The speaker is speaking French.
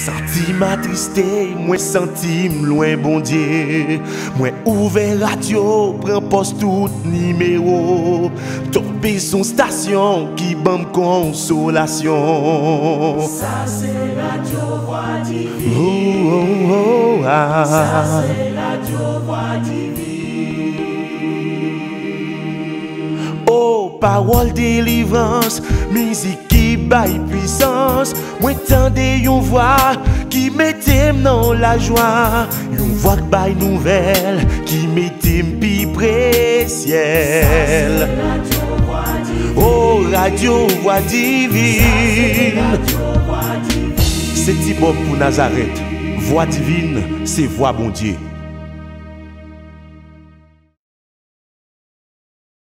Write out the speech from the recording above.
Senti ma tristesse, moi senti loin bon Dieu. Moi ouvert radio, prends poste tout numéro. Tombé son station qui bam consolation. Ça c'est Radio Voix Divine. Oh, oh, oh, ah. Ça c'est Radio Voix Divine. Oh, parole délivrance, musique qui baille puissance. Moi tende yon voix qui mettait dans la joie. Yon voix qui baille nouvelle qui mettait pi préciel. Oh, Radio Voix Divine. C'est Tibop pour Nazareth. Voix divine, c'est voix bon Dieu.